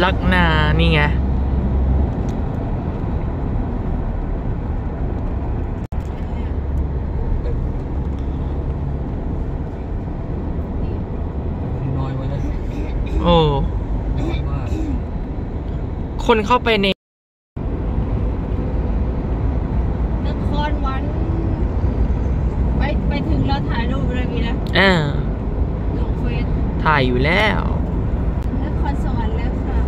ลักนานี่ไงโอ้คนเข้าไปในนครวัดไปถึงเราถ่ายรูปอะไรนะลงเฟซถ่ายอยู่แล้วนครสวรรค์แล้วค่ะ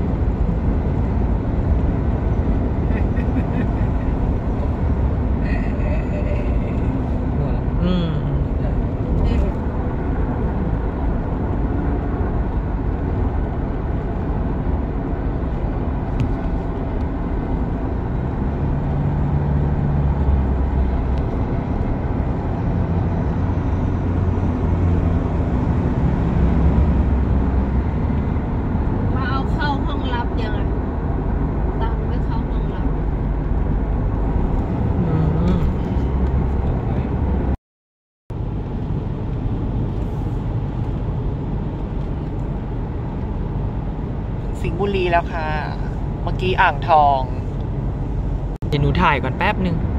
สิงห์บุรีแล้วค่ะเมื่อกี้อ่างทองเดี๋ยวหนูถ่ายก่อนแป๊บหนึ่ง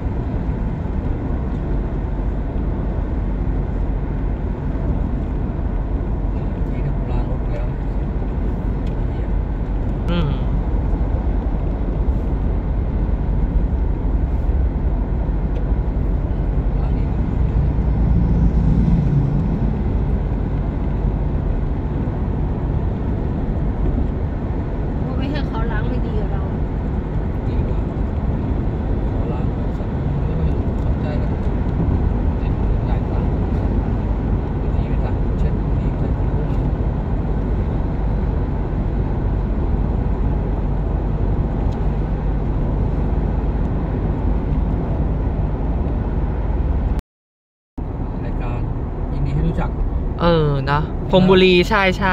นะพรหมบุรีใช่ใช่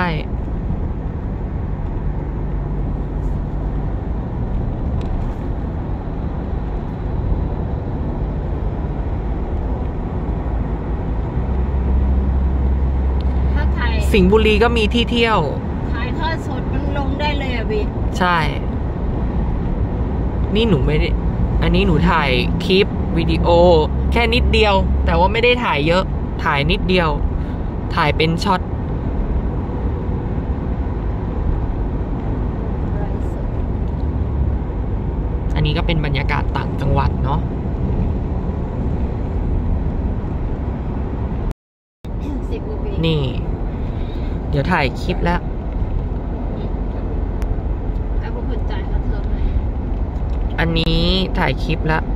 สิงห์บุรีก็มีที่เที่ยวถ่ายทอดสดมันลงได้เลยอ่ะบีใช่นี่หนูไม่ได้อันนี้หนูถ่ายคลิปวิดีโอแค่นิดเดียวแต่ว่าไม่ได้ถ่ายเยอะถ่ายนิดเดียวถ่ายเป็นช็อตอันนี้ก็เป็นบรรยากาศต่างจังหวัดเนาะนี่เดี๋ยวถ่ายคลิปแล้วอันนี้ถ่ายคลิปแล้ว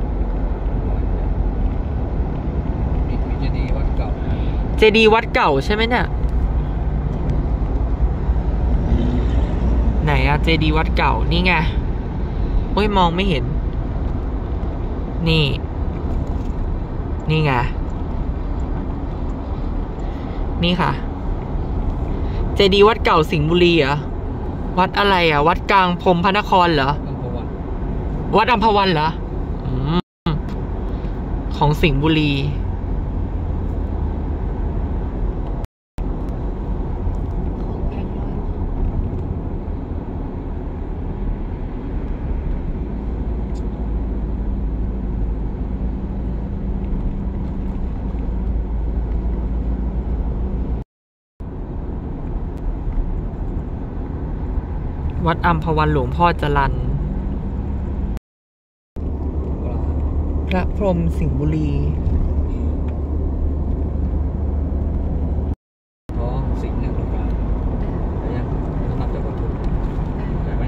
เจดีย์วัดเก่าใช่ไหมเนี่ยไหนอะเจดีย์วัดเก่านี่ไงโอ้ยมองไม่เห็นนี่ไงนี่ค่ะเจดีย์วัดเก่าสิงห์บุรีเหรอวัดอะไรอะวัดกลางพรหมพระนครเหรอวัดอัมพวันเหรอของสิงห์บุรีวัดอัมพวันหลวงพ่อจรัญพระพรหมสิงห์บุรีท้องสิงห์เนี่ยตรงกลางแต่ยังนับจากวัตถุใช่ไหม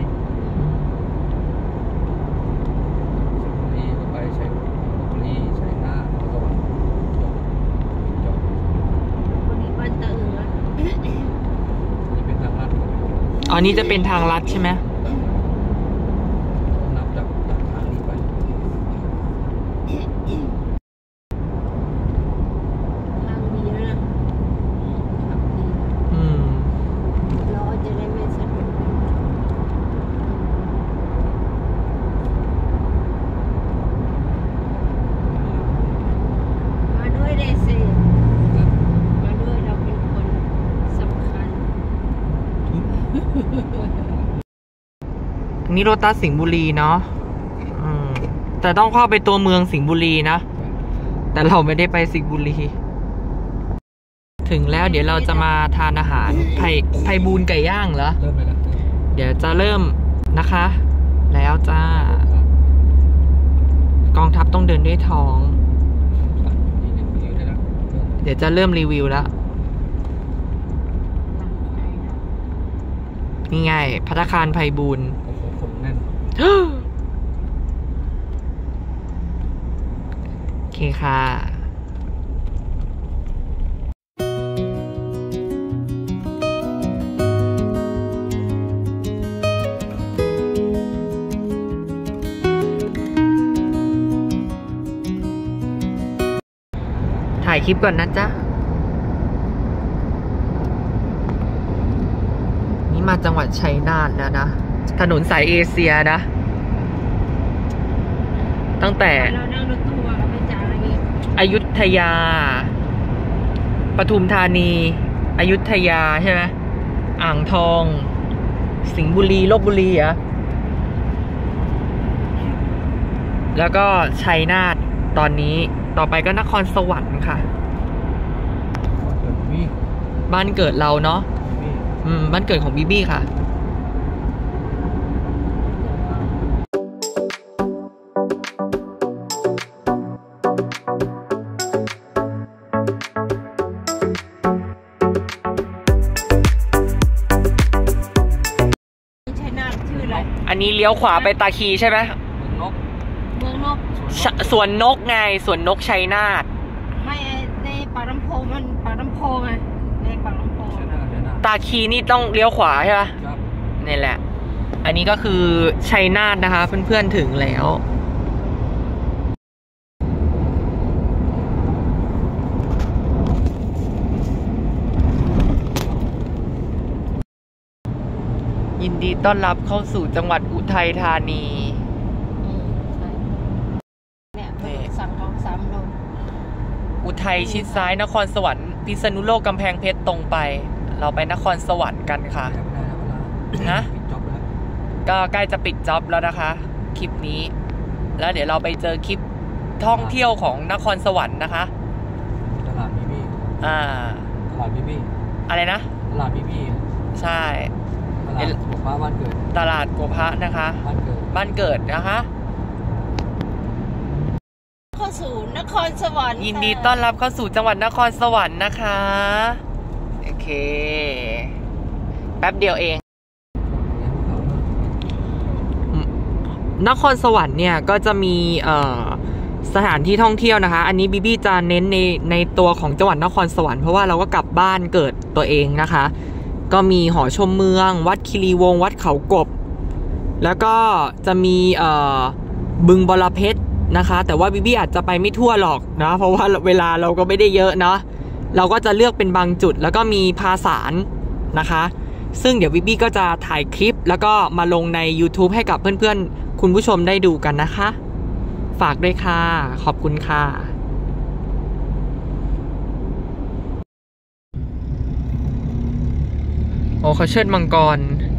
สิงห์บุรีก็ไปใช้บุรีใช้หน้าแล้วก็วันจบวันนี้บ้านตะอึงอ่ะนี่เป็นทางลัดอ๋อนี่จะเป็นทางลัดใช่ไหมนับจากทางนี้ไปนี่โรตัสสิงห์บุรีเนาะแต่ต้องเข้าไปตัวเมืองสิงห์บุรีนะแต่เราไม่ได้ไปสิงห์บุรีถึงแล้วเดี๋ยวเราจะมาทานอาหารไพบูลย์ไก่ย่างเหรอเริ่มเลยนะเดี๋ยวจะเริ่มนะคะแล้วจ้ากองทัพต้องเดินด้วยท้องเดี๋ยวจะเริ่มรีวิวแล้วนี่ไงภัตตาคารไพบูลย์โอ้โหคนแน่นโอเคค่ะถ่ายคลิปก่อนนะจ๊ะนี่มาจังหวัดชัยนาทแล้วนะถนนสายเอเชียนะตั้งแต่เรานั่งรถตู้ไปจากอะไรงี้อยุธยาปทุมธานีอยุธยาใช่ไหมอ่างทองสิงห์บุรีลพบุรีเหรอแล้วก็ชัยนาทตอนนี้ต่อไปก็นครสวรรค์ค่ะบ้านเกิดเราเนาะบ้านเกิดของบีบี้ค่ะชัยนาทชื่ออะไรอันนี้เลี้ยวขวาไปตาคีใช่ไหมเมืองนกสวนนกไงสวนนกชัยนาทไม่ในปากน้ำโพมันปากน้ำโพไงในปากน้ำโพตาคีนี่ต้องเลี้ยวขวาใช่ไหมนี่แหละอันนี้ก็คือชัยนาทนะคะเพื่อนๆถึงแล้วยินดีต้อนรับเข้าสู่จังหวัดอุทัยธานีอุทัยชิดซ้ายนครสวรรค์พิษณุโลกกำแพงเพชรตรงไปเราไปนครสวรรค์กันค่ะนะก็ใกล้จะปิดจ็อบแล้วนะคะคลิปนี้แล้วเดี๋ยวเราไปเจอคลิปท่องเที่ยวของนครสวรรค์นะคะตลาดบีบี้ตลาดบีบี้อะไรนะตลาดบีบี้ใช่ตลาดโกพะบ้านเกิดตลาดโกพะนะคะบ้านเกิดนะคะเข้าสู่นครสวรรค์ยินดีต้อนรับเข้าสู่จังหวัดนครสวรรค์นะคะโอเคแป๊บเดียวเองนครสวรรค์เนี่ยก็จะมีสถานที่ท่องเที่ยวนะคะอันนี้บีบี้จะเน้นในตัวของจังหวัดนครสวรรค์เพราะว่าเราก็กลับบ้านเกิดตัวเองนะคะก็มีหอชมเมืองวัดคีรีวงศ์วัดเขากบแล้วก็จะมีบึงบรเพชรนะคะแต่ว่าบีบี้อาจจะไปไม่ทั่วหรอกนะเพราะว่าเวลาเราก็ไม่ได้เยอะเนาะเราก็จะเลือกเป็นบางจุดแล้วก็มีภาษานะคะซึ่งเดี๋ยวบีบี้ก็จะถ่ายคลิปแล้วก็มาลงใน YouTube ให้กับเพื่อนๆคุณผู้ชมได้ดูกันนะคะฝากด้วยค่ะขอบคุณค่ะโอ้เขาเชิดมังกร